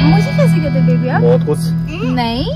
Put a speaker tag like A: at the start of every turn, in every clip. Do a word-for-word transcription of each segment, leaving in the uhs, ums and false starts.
A: मुझे कैसे कहते बेबी आप?
B: बहुत कुछ
A: नहीं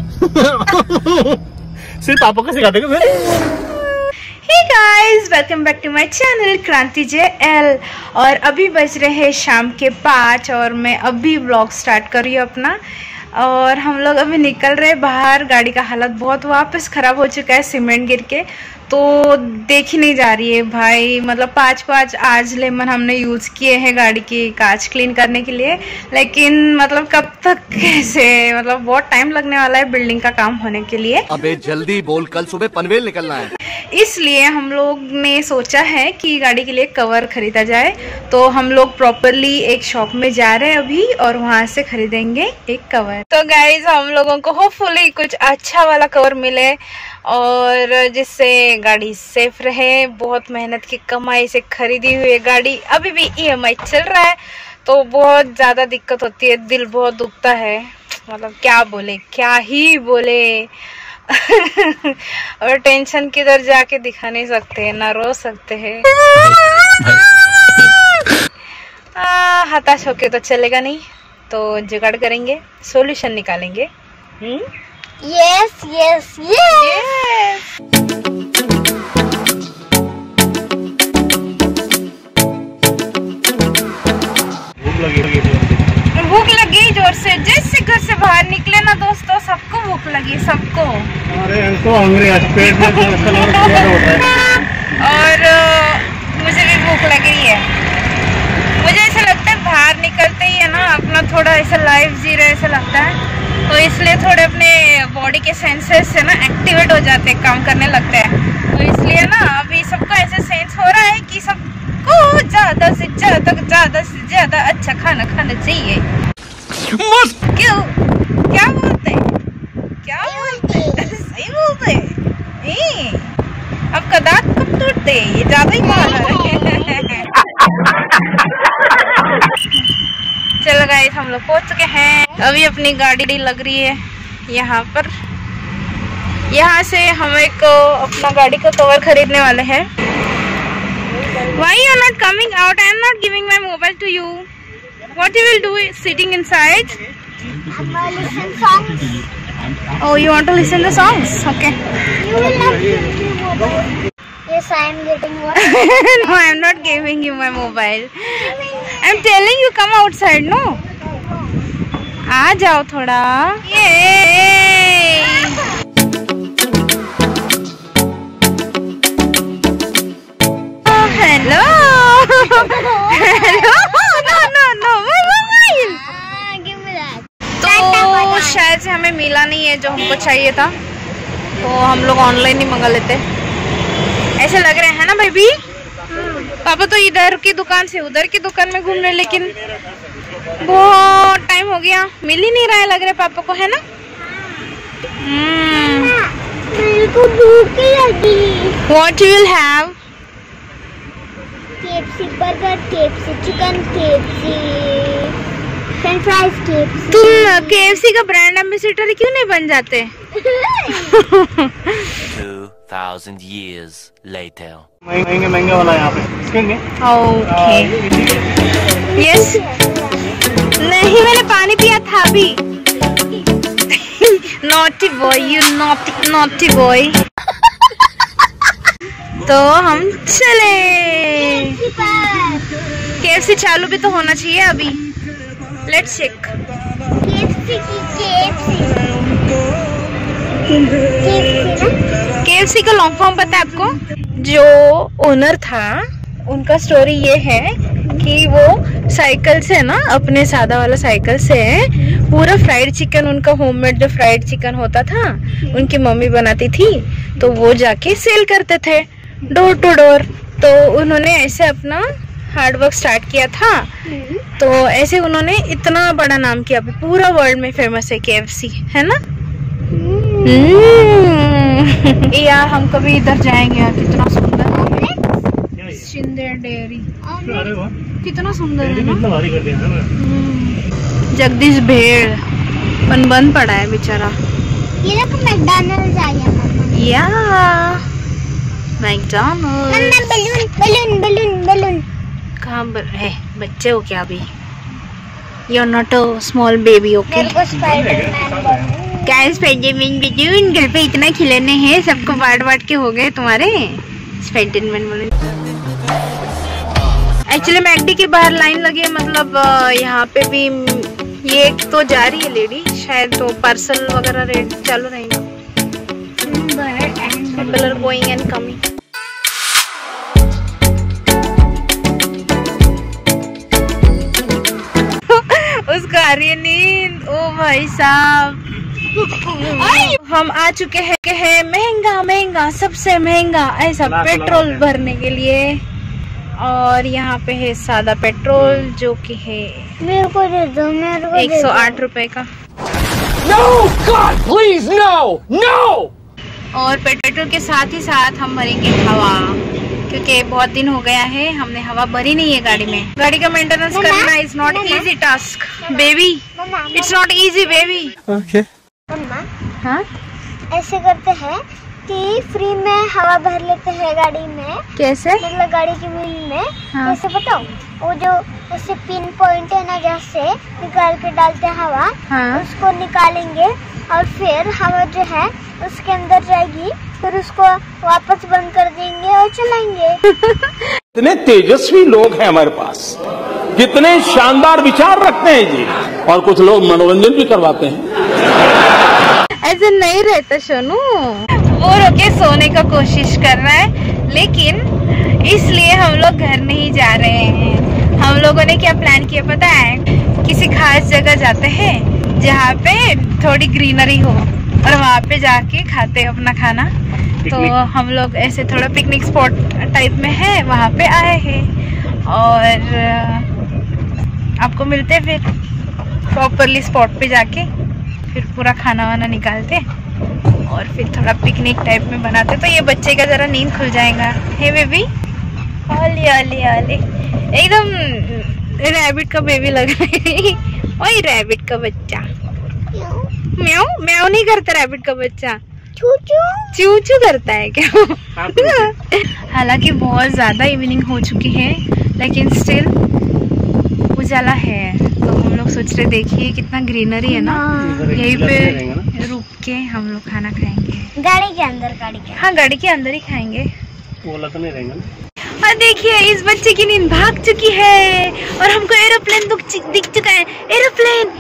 B: सिर्फ पापा को सिखाते हैं।
A: Hey guys, welcome back to my channel Kranti J L. और अभी बज रहे हैं शाम के पाँच और मैं अभी व्लॉग स्टार्ट कर रही हूँ अपना। और हम लोग अभी निकल रहे बाहर। गाड़ी का हालत बहुत वापस ख़राब हो चुका है सीमेंट गिर के, तो देख ही नहीं जा रही है भाई। मतलब पाँच पाँच आज लेमन हमने यूज़ किए हैं गाड़ी की कांच क्लीन करने के लिए, लेकिन मतलब कब तक कैसे, मतलब बहुत टाइम लगने वाला है बिल्डिंग का काम होने के लिए।
C: अबे जल्दी बोल, कल सुबह पनवेल निकलना है।
A: इसलिए हम लोग ने सोचा है कि गाड़ी के लिए कवर खरीदा जाए। तो हम लोग प्रॉपरली एक शॉप में जा रहे हैं अभी और वहाँ से खरीदेंगे एक कवर। तो गाइज हम लोगों को होपफुली कुछ अच्छा वाला कवर मिले और जिससे गाड़ी सेफ रहे। बहुत मेहनत की कमाई से खरीदी हुई गाड़ी, अभी भी ई एम आई चल रहा है तो बहुत ज़्यादा दिक्कत होती है, दिल बहुत दुखता है। मतलब क्या बोले, क्या ही बोले। और टेंशन किधर जाके दिखा नहीं सकते, ना रो सकते हैं। हताश होके तो चलेगा नहीं, तो जुगाड़ करेंगे, सॉल्यूशन निकालेंगे।
D: Yes yes yes.
A: भूख लगी जोर से, जैसे घर से बाहर निकले ना दोस्तों, सबको भूख लगी, सबको।
B: अरे हमको पेट में होता है।
A: और मुझे भी भूख लग रही है। मुझे ऐसा लगता है बाहर निकलते ही है ना अपना थोड़ा ऐसा लाइफ जी रहे ऐसा लगता है, तो इसलिए थोड़े अपने बॉडी के सेंसेस से ना एक्टिवेट हो जाते हैं, काम करने लगते हैं। तो इसलिए ना अभी सबको ऐसे सेंस हो रहा है कि सबको ज्यादा से ज्यादा ज्यादा से ज्यादा अच्छा खाना खाना चाहिए। क्यों, क्या बोलते क्या बोलते सही बोलते। आपका दांत कब टूटते, ये ज्यादा ही मार है। चलो गाइस, हम लोग पहुंच चुके हैं। अभी अपनी गाड़ी लग रही है यहाँ पर। यहाँ से हम एक अपना गाड़ी का कवर खरीदने वाले हैं। Why you are not coming out? I am not giving my mobile to you. What you will do is sitting inside?
D: I'm gonna listen songs.
A: Oh, you want to listen the songs? Okay.
D: You will not give me mobile. Yes, I am getting what?
A: No, I am not giving you my mobile. I am telling you come outside, no? आ जाओ थोड़ा। ये hello hello, no no no mobile.
D: Give me that.
A: तो शायद से हमें मिला नहीं है जो हमको चाहिए था, तो हम लोग ऑनलाइन ही मंगा लेते। ऐसे लग रहे हैं ना बेबी। पापा तो इधर की दुकान से उधर की दुकान में घूम रहे, लेकिन बहुत टाइम हो गया, मिल ही नहीं रहा है लग रहा है पापा को, है ना।
D: मेरे को भूख लगी।
A: What you will have?
D: K F C burger, K F C chicken, K F C French fries, K F C।
A: तुम K F C का ब्रांड एम्बेसडर क्यों नहीं बन जाते?
C: Two thousand years later.
B: महंगे महंगे वाला यहाँ पे इसके।
A: Okay yes. नहीं, मैंने पानी पिया था अभी। Naughty boy, you naughty naughty boy. तो हम चले। K F C चालू भी तो होना चाहिए अभी। Let's check.
D: K F C की K F C K F C ना?
A: K F C का लॉन्ग फॉर्म पता है आपको? जो ओनर था उनका स्टोरी ये है कि वो साइकिल से ना, अपने सादा वाला साइकिल से पूरा फ्राइड चिकन, उनका होममेड जो फ्राइड चिकन होता था उनकी मम्मी बनाती थी, तो वो जाके सेल करते थे डोर टू डोर। तो उन्होंने ऐसे अपना हार्ड वर्क स्टार्ट किया था, तो ऐसे उन्होंने इतना बड़ा नाम किया, अभी पूरा वर्ल्ड में फेमस है K F C, है ना। यार हम कभी इधर जाएंगे यार, कितना सुंदर है शिंदे डेयरी, कितना सुंदर है ना। जगदीश भेड़ बन बन पड़ा है बेचारा।
D: ये देखो मैकडॉनल्ड्स आ गया।
A: या मैकडॉनल्ड्स।
D: मम्मा बलून बलून बलून बलून।
A: कहाँ है? बच्चे हो क्या अभी? You're not a small baby, okay?
D: मेरे को स्पाइडरमैन बनना
A: क्या स्पाइडरमैन बेटून? घर पे इतना खिलौने हैं, सबको बांट बांट के हो गए तुम्हारे स्पाइडरमैन बने। एक्चुअली मैकडी के बाहर लाइन लगी है, मतलब यहाँ पे भी ये एक तो जा रही है लेडी, शायद तो पार्सल वगैरह रेट चालू रहेगा। People are going and coming. उसको आ रही है नींद। ओ भाई साहब, हम आ चुके हैं के है महंगा महंगा सबसे महंगा ऐसा पेट्रोल भरने के लिए, और यहाँ पे है सादा पेट्रोल जो कि है
D: मेरे को दे दो, मेरे को
A: एक सौ आठ रुपए का।
C: No, God, please, no, no!
A: और पेट्रोल के साथ ही साथ हम भरेंगे हवा, क्योंकि बहुत दिन हो गया है हमने हवा भरी नहीं है गाड़ी में। गाड़ी का मेंटेनेंस करना is not easy task baby, it's not easy baby.
C: Okay.
D: मम्मा
A: हाँ
D: ऐसे करते हैं कि फ्री में हवा भर लेते हैं गाड़ी में।
A: कैसे?
D: मतलब गाड़ी की व्हील में।
A: हाँ।
D: कैसे बताओ? वो जो उससे पिन पॉइंट है ना, जहाँ से निकाल के डालते हैं हवा,
A: हाँ।
D: उसको निकालेंगे और फिर हवा जो है उसके अंदर जाएगी, फिर उसको वापस बंद कर देंगे और चलाएंगे।
E: कितने तेजस्वी लोग हैं हमारे पास, कितने शानदार विचार रखते हैं जी। और कुछ लोग मनोरंजन भी करवाते हैं।
A: ऐसे नहीं रहता सोनू, वो रोके सोने का कोशिश कर रहा है, लेकिन इसलिए हम लोग घर नहीं जा रहे हैं। हम लोगों ने क्या प्लान किया पता है? किसी खास जगह जाते हैं जहाँ पे थोड़ी ग्रीनरी हो, और वहाँ पे जाके खाते अपना खाना। तो हम लोग ऐसे थोड़ा पिकनिक स्पॉट टाइप में है, वहाँ पे आए हैं, और आपको मिलते फिर प्रॉपरली स्पॉट पे जाके, फिर पूरा खाना वाना निकालते और फिर थोड़ा पिकनिक टाइप में बनाते, तो ये बच्चे का जरा नींद खुल जाएगा। हे बेबी, ओली ओली ओली, एकदम रैबिट का बेबी लग रहा है। ओए रैबिट का बच्चा, म्याऊ म्याऊ नहीं करता रैबिट का बच्चा, चू चू चू करता है क्या? हालांकि बहुत ज्यादा इवनिंग हो चुकी है, लेकिन स्टिल उजाला है, तो हम लोग सोच रहे, देखिए कितना ग्रीनरी है ना, यहीं पे रुक के हम लोग खाना खाएंगे।
D: गाड़ी के अंदर, गाड़ी के
A: हाँ गाड़ी के अंदर ही खाएंगे।
B: ओला तो नहीं रहेगा ना।
A: और देखिए इस बच्चे की नींद भाग चुकी है, और हमको एरोप्लेन दिख चुका है। एरोप्लेन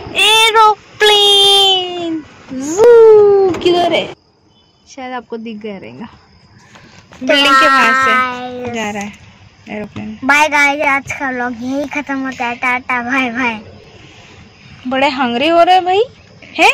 A: एरोप्लेन जू किधर है? शायद आपको दिख गया रहेगा, बिल्डिंग के बाहर से जा रहा है एरोप्लेन।
D: बाय गाइस, आज का व्लॉग यही खत्म होता है। Tata bye bye.
A: बड़े हंग्री हो रहे हैं भाई, हैं?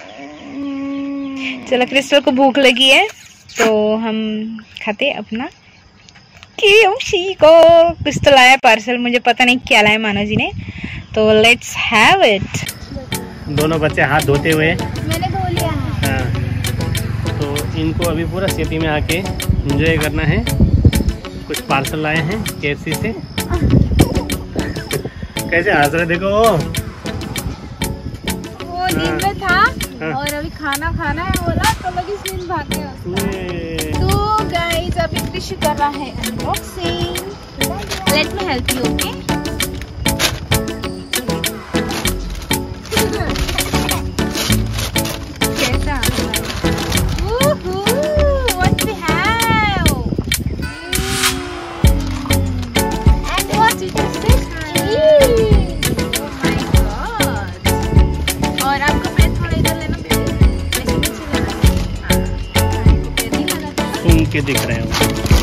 A: चलो क्रिस्टल को भूख लगी है, तो हम खाते अपना केएफसी को। क्रिस्टल आया पार्सल, मुझे पता नहीं क्या लाया मानव जी ने, तो लेट्स हैव इट।
B: दोनों बच्चे हाथ धोते हुए,
D: मैंने धो लिया है।
B: हाँ, तो इनको अभी पूरा सिटी में आके एंजॉय करना है। कुछ पार्सल लाए हैं केएफसी से। कैसे हंस रहे देखो,
A: वो नींद में था,
B: हाँ।
A: और अभी खाना खाना है बोला, तो लगी नींद भाग गया उसका। तो गाइस अभी कृषि कर रहा है unboxing. Let me help you, okay? कैसा? Woohoo, what we have?
D: And what is this?
A: Oh my God! और आपको पैर थोड़ा इधर लेना, ऐसे नीचे लेना। हाँ, आपको पैर नहीं लगाना।
B: सुन के दिख रहे हो।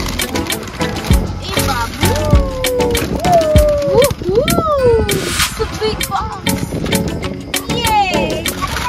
A: ए बाबू, वूहू, so big box, ये।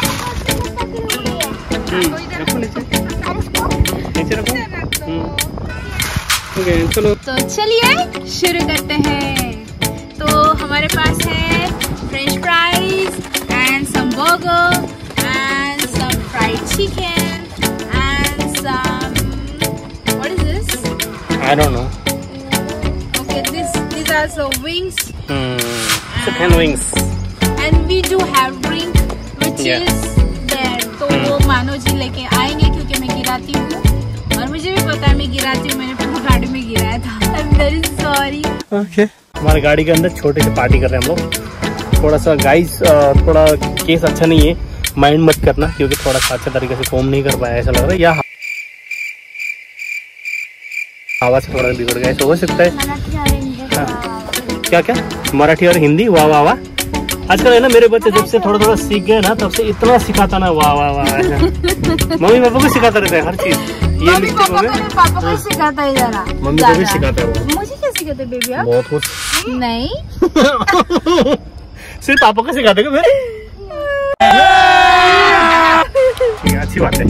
B: हम्म, रखो नीचे, नीचे रखो। हम्म, ओके, चलो।
A: तो चलिए शुरू करते हैं। तो हमारे पास है French fries and some burger and some fried chicken and some, what is this?
B: I don't know.
A: Okay, this these are some wings
B: Hmm. Chicken wings.
A: and we do have drink which
B: Yeah.
A: is there. तो वो मानो जी लेके आएंगे, क्योंकि मैं गिराती हूँ, और मुझे भी पता है मैं गिराती हूँ, मैंने पूरी गाड़ी में गिराया था। I'm very sorry.
B: Okay. हमारे गाड़ी के अंदर छोटे से पार्टी कर रहे हैं हम लोग। थोड़ा सा गाइस थोड़ा केस अच्छा नहीं है, माइंड मत करना, क्योंकि थोड़ा सा अच्छा तरीके से कॉम नहीं कर पाया ऐसा लग रहा है, या आवाज से थोड़ा बिगड़ गया, ऐसा हो सकता है। हाँ। क्या क्या मराठी और हिंदी, वाह वाह वाह। आजकल है ना मेरे बच्चे जब से थोड़ा थोड़ा सीख गए ना, तब से इतना सिखाता ना, वाह वाह वाह। मम्मी पापा को सिखाता रहता है हर चीज। ये मिस्टेक हो गया,
A: पापा को सिखाता है जरा,
B: मम्मी को भी सिखाता है वो।
A: मुझे क्या सिखाते बेबी आप?
B: बहुत कुछ
A: नहीं
B: सिर्फ पापा को सिखाते क्या फिर? ठीक है, अच्छी बात है,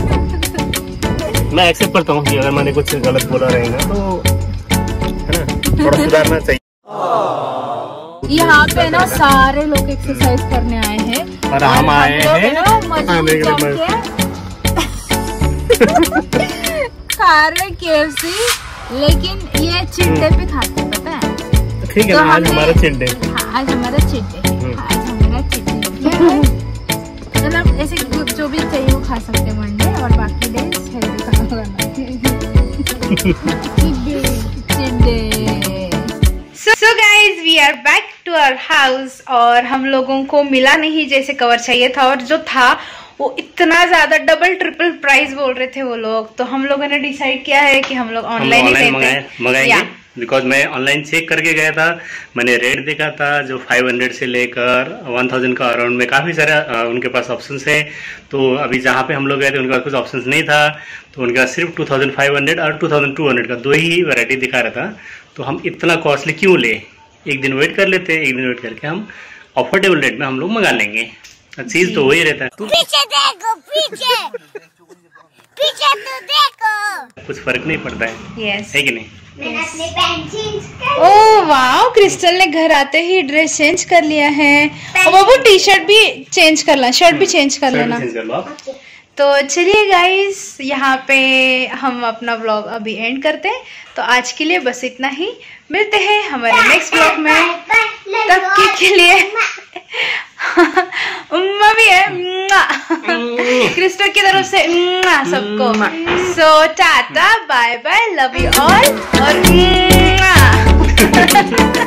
B: मैं एक्सेप्ट करता हूँ कि अगर मैंने कुछ गलत बोला रहेगा तो है ना, थोड़ा सुधारना चाहिए।
A: यहाँ पे ना सारे लोग एक्सरसाइज करने आए हैं
B: और हम आए हैं
A: खा रहे केएफसी, लेकिन ये चिंडे पे खाते हैं, पता है?
B: ठीक है,
A: तो
B: आज हमारा चिंडे।
A: हाँ, आज हमारा चिंडे है, आज हमारा चिंडे। मतलब ऐसे जो भी चाहिए वो खा सकते हैं मंडे, और बाकी डेज हेल्दी खाना खाना। चिंडे। So guys we are back to our house, और हम लोगों को मिला नहीं जैसे कवर चाहिए था, और जो था वो इतना ज्यादा डबल ट्रिपल प्राइस बोल रहे थे वो लोग, तो हम लोगों ने डिसाइड किया है कि हम लोग ऑनलाइन ही
B: मंगाएंगे। बिकॉज मैं ऑनलाइन चेक करके गया था, मैंने रेट देखा था जो पाँच सौ से लेकर एक हज़ार का अराउंड में काफ़ी सारा उनके पास ऑप्शंस है। तो अभी जहाँ पे हम लोग गए थे उनके पास कुछ ऑप्शंस नहीं था, तो उनका सिर्फ पच्चीस सौ और बाईस सौ का दो ही वैरायटी दिखा रहा था। तो हम इतना कॉस्टली क्यों ले, एक दिन वेट कर लेते हैं, एक दिन वेट करके हम अफोर्डेबल रेट में हम लोग मंगा लेंगे। चीज तो वही रहता है।
D: पीछे देखो, पीछे पीछे तो देखो,
B: कुछ फर्क नहीं पड़ता है,
A: yes.
B: है कि नहीं?
D: मैंने अपने पैंट चेंज कर
A: ओह वाह, क्रिस्टल ने घर आते ही ड्रेस चेंज कर लिया है, और वो टी शर्ट भी चेंज कर लेना, शर्ट भी चेंज कर लेना। तो चलिए गाइस, यहाँ पे हम अपना व्लॉग अभी एंड करते हैं, तो आज के लिए बस इतना ही। मिलते हैं हमारे नेक्स्ट व्लॉग में, तब के, के लिए उम्मा भी है क्रिस्टल की तरफ से सबको। So tata bye bye, love you all, और